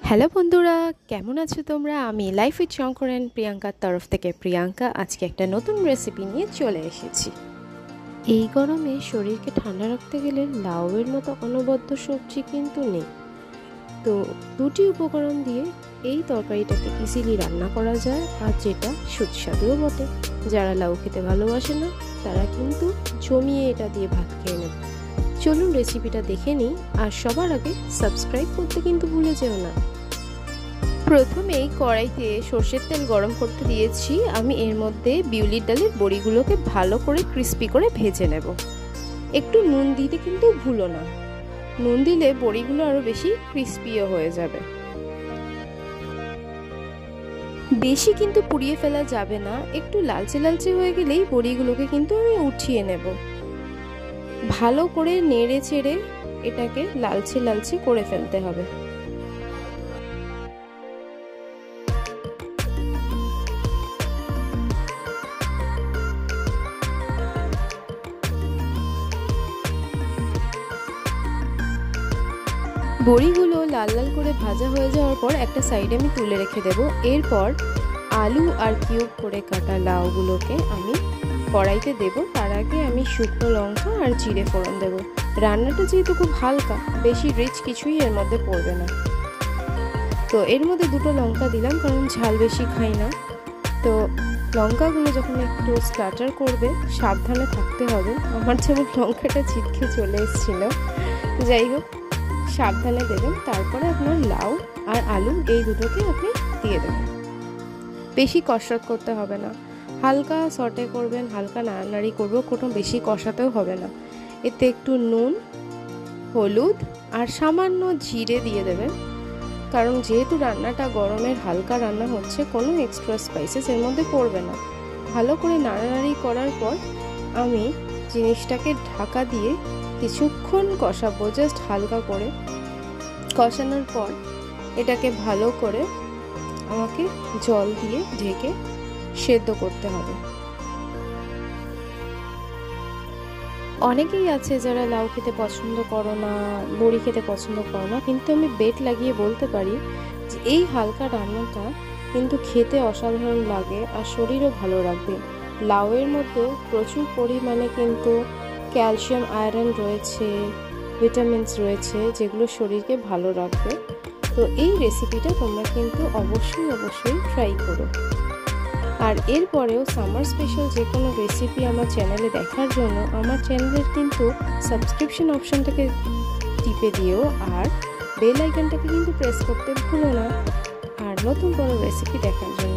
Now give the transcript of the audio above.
Hello বন্ধুরা, কেমন আছো তোমরা? আমি লাইফ উইথ শঙ্কর অ্যান্ড প্রিয়াঙ্কার তরফ থেকে প্রিয়াঙ্কা আজকে একটা নতুন রেসিপি নিয়ে চলে এসেছি। এই গরমে শরীরকে ঠান্ডা রাখতে গেলে লাউয়ের মতো অনবদ্য সবজি কিন্তু নেই। তো দুটি উপকরণ দিয়ে এই তরকারিটাকে ইজিলি রান্না করা যায়, আর যেটা সুস্বাদুও বটে। যারা লাউ খেতে ভালোবাসে না তারা কিন্তু জমিয়ে এটা দিয়ে ভাত খেয়ে নেবে। চলুন রেসিপিটা দেখে নিই, আর সবার আগে সাবস্ক্রাইব করতে কিন্তু ভুলে যেও না। প্রথমেই কড়াইতে সর্ষের তেল গরম করতে দিয়েছি। আমি এর মধ্যে বিউলির ডালের বড়িগুলোকে ভালো করে ক্রিস্পি করে ভেজে নেব। একটু নুন দিতে কিন্তু ভুলো না, নুন দিলে বড়িগুলো আরো বেশি ক্রিস্পিও হয়ে যাবে। বেশি কিন্তু পুড়িয়ে ফেলা যাবে না, একটু লালচে লালচে হয়ে গেলেই বড়িগুলোকে কিন্তু আমি উঠিয়ে নেব। ভালো করে নেড়ে চেড়ে এটাকে লালচে লালচে করে ফেলতে হবে। বড়িগুলো লাল লাল করে ভাজা হয়ে যাওয়ার পর একটা সাইডে আমি তুলে রেখে দেব। এরপর আলু আর কিউব করে কাটা লাউগুলোকে আমি কড়াইতে দেব। তার আগে আমি শুকনো লঙ্কা আর জিরে ফোড়ন দেব। রান্নাটা যেহেতু খুব হালকা, বেশি রিচ কিছুই এর মধ্যে পড়বে না। তো এর মধ্যে দুটো লঙ্কা দিলাম, কারণ ঝাল বেশি খাই না। তো লঙ্কাগুলো যখন একটু স্প্ল্যাটার করবে সাবধানে থাকতে হবে। আমার যেমন লঙ্কাটা ছিটকে চলে এসেছিল, যাই হোক সাবধানে দেবেন। তারপরে আপনার লাউ আর আলু এই দুটোকে আপনি দিয়ে দেবেন। বেশি কষাত করতে হবে না, হালকা সটে করবেন, হালকা নাড়ানাড়ি করবো, কোনো বেশি কষাতেও হবে না। এতে একটু নুন, হলুদ আর সামান্য জিরে দিয়ে দেবেন, কারণ যেহেতু রান্নাটা গরমের হালকা রান্না হচ্ছে, কোনো এক্সট্রা স্পাইসেস এর মধ্যে পড়বে না। ভালো করে নাড়ানাড়ি করার পর আমি জিনিসটাকে ঢাকা দিয়ে কিছুক্ষণ কষাবো, জাস্ট হালকা করে। কষানোর পর এটাকে ভালো করে আমাকে জল দিয়ে ঢেকে সেদ্ধ করতে হবে। অনেকেই আছে যারা লাউ খেতে পছন্দ করো না, বড়ি খেতে পছন্দ করো না, কিন্তু আমি বেট লাগিয়ে বলতে পারি যে এই হালকা রান্নাটা কিন্তু খেতে অসাধারণ লাগে আর শরীরও ভালো রাখবে। লাউয়ের মধ্যে প্রচুর পরিমাণে কিন্তু ক্যালসিয়াম, আয়রন রয়েছে, ভিটামিনস রয়েছে, যেগুলো শরীরকে ভালো রাখবে। তো এই রেসিপিটা তোমরা কিন্তু অবশ্যই ট্রাই করো। আর এরপরেও সামার স্পেশাল যে কোনো রেসিপি আমার চ্যানেলে দেখার জন্য আমার চ্যানেলের কিন্তু সাবস্ক্রিপশন অপশানটাকে টিপে দিও, আর বেল আইকনটাকে কিন্তু প্রেস করতে ভুলো না। আর নতুন কোনো রেসিপি দেখার জন্য